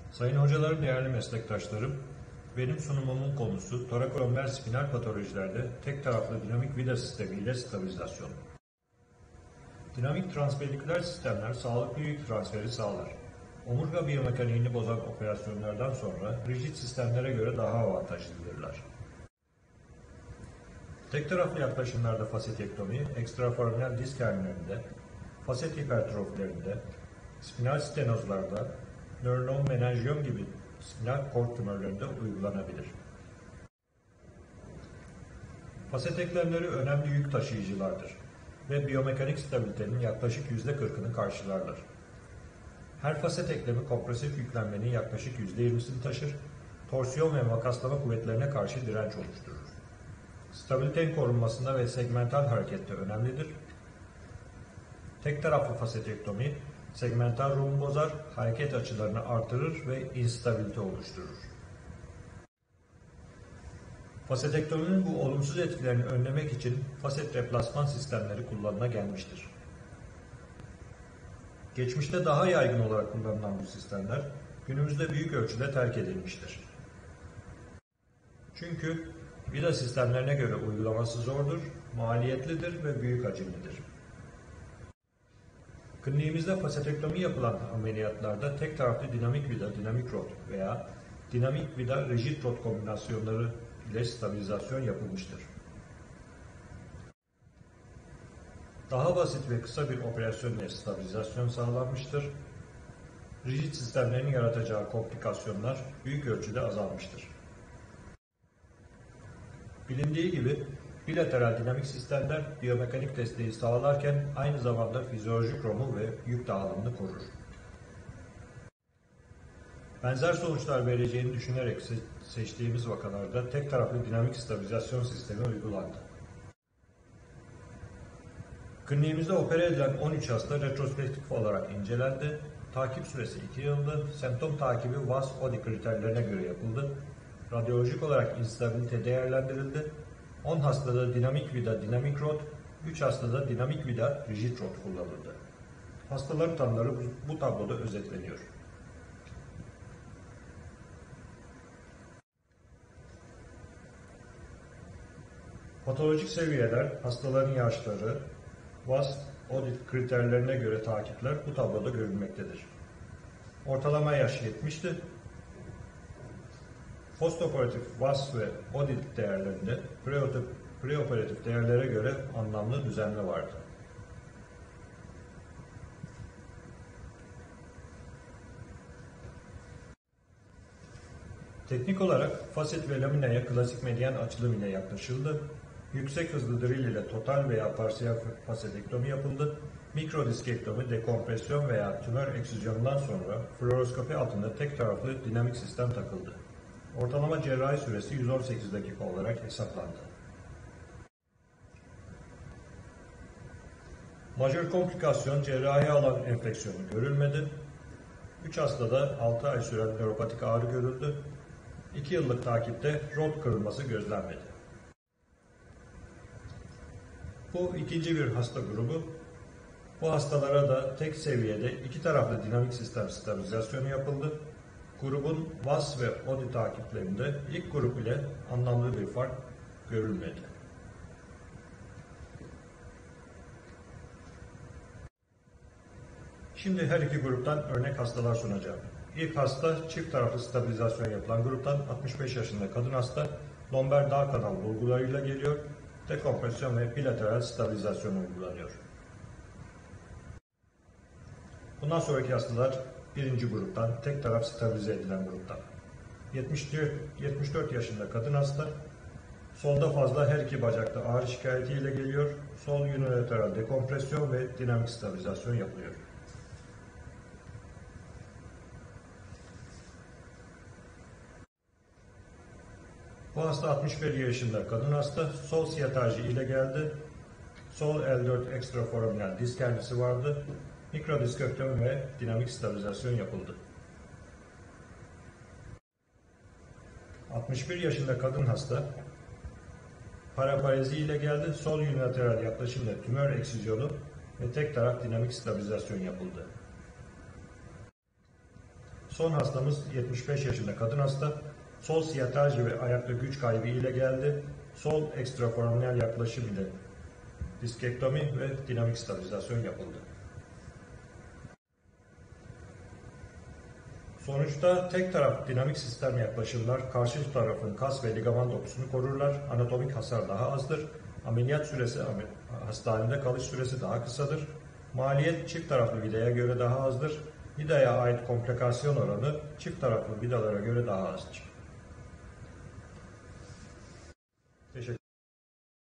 Sayın hocalarım, değerli meslektaşlarım, benim sunumumun konusu torakolomber spinal patolojilerde tek taraflı dinamik vida sistemi ile stabilizasyon. Dinamik transperiküler sistemler sağlıklı yük transferi sağlar. Omurga biyomekaniğini bozan operasyonlardan sonra rigid sistemlere göre daha avantajlıdırlar. Tek taraflı yaklaşımlarda fasetektomi, ekstraforaminal disk hernilerinde, faset hipertrofilerinde, spinal stenozlarda, nöronal menenjiyom gibi spinal kort tümörlerinde uygulanabilir. Faset eklemleri önemli yük taşıyıcılardır ve biyomekanik stabilitenin yaklaşık %40'ını karşılarlar. Her faset eklemi kompresif yüklenmenin yaklaşık %20'sini taşır, torsiyon ve makaslama kuvvetlerine karşı direnç oluşturur. Stabilitenin korunmasında ve segmental harekette önemlidir. Tek taraflı fasetektomi, segmental rumu bozar, hareket açılarını artırır ve instabilite oluşturur. Fasetektominin bu olumsuz etkilerini önlemek için faset replasman sistemleri kullanıla gelmiştir. Geçmişte daha yaygın olarak kullanılan bu sistemler, günümüzde büyük ölçüde terk edilmiştir. Çünkü vida sistemlerine göre uygulaması zordur, maliyetlidir ve büyük hacimlidir. Kliniğimizde fasetektomi yapılan ameliyatlarda tek taraflı dinamik vida, dinamik rod veya dinamik vida, rigid rod kombinasyonları ile stabilizasyon yapılmıştır. Daha basit ve kısa bir operasyon ile stabilizasyon sağlanmıştır. Rigid sistemlerin yaratacağı komplikasyonlar büyük ölçüde azalmıştır. Bilindiği gibi bilateral dinamik sistemler biyomekanik desteği sağlarken aynı zamanda fizyolojik romu ve yük dağılımını korur. Benzer sonuçlar vereceğini düşünerek seçtiğimiz vakalarda tek taraflı dinamik stabilizasyon sistemi uygulandı. Kliniğimizde opere edilen 13 hasta retrospektif olarak incelendi. Takip süresi 2 yıldı. Semptom takibi VAS-ODI kriterlerine göre yapıldı. Radyolojik olarak instabilite değerlendirildi. 10 hastada dinamik vida, dinamik rod, 3 hastada dinamik vida, rigid rod kullanıldı. Hastaların tanıları bu tabloda özetleniyor. Patolojik seviyeler, hastaların yaşları, VAS-ODI kriterlerine göre takipler bu tabloda görülmektedir. Ortalama yaş 70'ti. Postoperatif VAS ve ODI değerlerinde preoperatif değerlere göre anlamlı düzenleme vardı. Teknik olarak faset ve laminaya klasik medyan açılım ile yaklaşıldı. Yüksek hızlı drill ile total veya parsiyel fasetektomi yapıldı. Mikrodiskektomi, dekompresyon veya tümör eksüzyonundan sonra fluoroskopi altında tek taraflı dinamik sistem takıldı. Ortalama cerrahi süresi 118 dakika olarak hesaplandı. Majör komplikasyon cerrahi alan enfeksiyonu görülmedi. 3 hastada 6 ay süren nöropatik ağrı görüldü. 2 yıllık takipte rod kırılması gözlenmedi. Bu ikinci bir hasta grubu. Bu hastalara da tek seviyede 2 taraflı dinamik sistem stabilizasyonu yapıldı. Grubun VAS ve ODI takiplerinde ilk grup ile anlamlı bir fark görülmedi. Şimdi her iki gruptan örnek hastalar sunacağım. İlk hasta çift taraflı stabilizasyon yapılan gruptan 65 yaşında kadın hasta, lomber dağ kanal bulgularıyla geliyor, dekompresyon ve bilateral stabilizasyon uygulanıyor. Bundan sonraki hastalar birinci gruptan, tek taraf stabilize edilen gruptan. 74 yaşında kadın hasta, solda fazla her iki bacakta ağrı şikayetiyle geliyor, sol unilateral dekompresyon ve dinamik stabilizasyon yapılıyor. Bu hasta 61 yaşında kadın hasta, sol siyatalji ile geldi, sol L4 ekstraforaminal disk hernisi vardı, mikrodiskektomi ve dinamik stabilizasyon yapıldı. 61 yaşında kadın hasta, paraparezi ile geldi, sol unilateral yaklaşımla tümör eksüzyonu ve tek taraf dinamik stabilizasyon yapıldı. Son hastamız 75 yaşında kadın hasta. Sol siyatalji ve ayakta güç kaybı ile geldi. Sol ekstraforaminal yaklaşım ile diskektomi ve dinamik stabilizasyon yapıldı. Sonuçta tek taraf dinamik sistem yaklaşımlar karşı tarafın kas ve ligaman dokusunu korurlar. Anatomik hasar daha azdır. Ameliyat süresi, hastanede kalış süresi daha kısadır. Maliyet çift taraflı vidaya göre daha azdır. Vidaya ait komplikasyon oranı çift taraflı vidalara göre daha azdır.